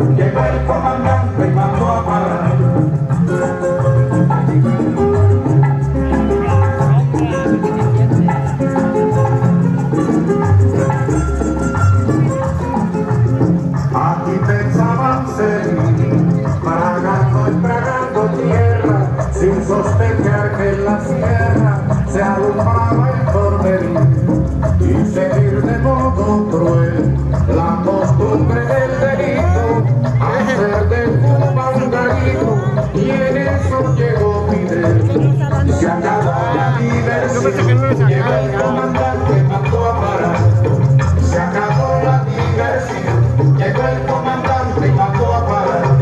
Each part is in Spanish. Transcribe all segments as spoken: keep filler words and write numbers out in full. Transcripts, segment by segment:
llegó el comandante y mandó a parar. Aquí pensaban seguir, tragando y tragando tierra, sin sospechar que en la sierra se alumbraba el porvenir, y seguir de modo cruel la costumbre del delito, hacer de Cuba un garito, y en eso llegó Fidel. Se acabó la diversión, llegó el comandante y mandó a parar. Se acabó la diversión, llegó el comandante y mandó a parar.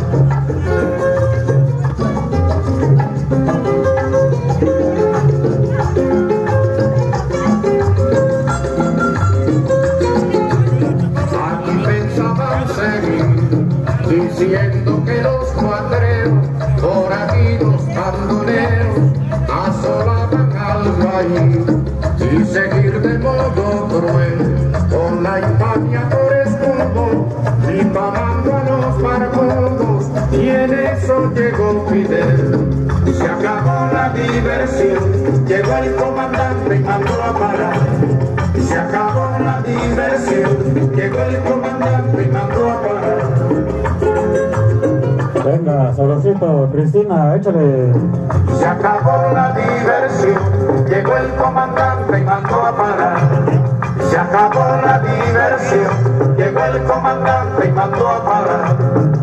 Aquí pensaban seguir, diciendo que los cuadreros, forajidos, bandoneros, asolaban al país, y seguir de modo cruel, con la infamia por escudo, difamando a los barbudos, y en eso llegó Fidel. Se acabó la diversión, llegó el comandante y mandó a parar. Se acabó la diversión, llegó el comandante y mandó a parar. Venga, sabrosito, Cristina, échale. Se acabó la diversión, llegó el comandante y mandó a parar. Se acabó la diversión, llegó el comandante y mandó a parar.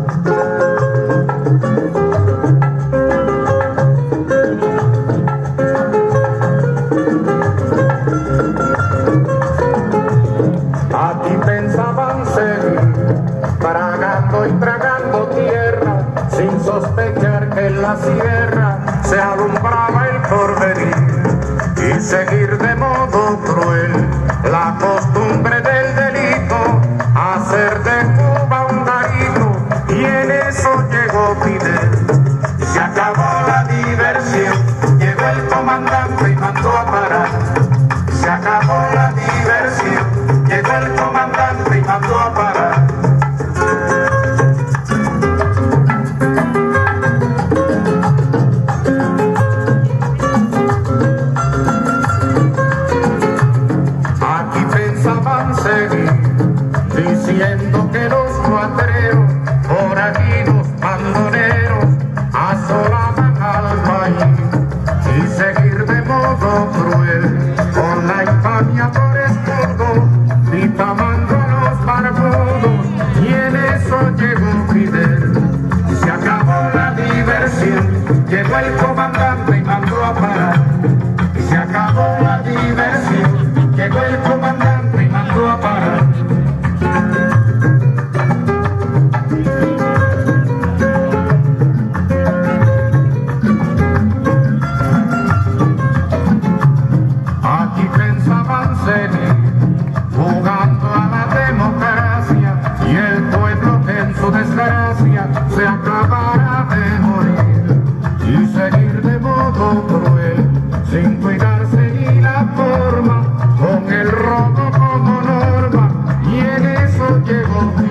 Aquí pensaban seguir, tragando y tragando tierra, sin sospechar que en la sierra se alumbraba el porvenir, y seguir de modo cruel la costumbre del delito, hacer de Cuba un garito, y en eso llegó Fidel. Se acabó la diversión, llegó el comandante y mandó a parar. Se acabó la diversión, llegó el comandante y mandó a parar. Aquí pensaban seguir, diciendo que los cuadreros, forajidos, bandoneros, asolaban al país, y seguir de modo cruel, con la infamia por escudo, difamando a los barbudos, y en eso llegó Fidel. Se acabó la diversión, llegó el comandante y mandó a parar. Se acabó la diversión, llegó el comandante y mandó a parar. Aquí pensaban seguir, jugando a la democracia, y el pueblo en su desgracia se acabara de morir, y seguir de modo cruel, sin cuidarse ni la forma, con el robo como norma, y en eso llegó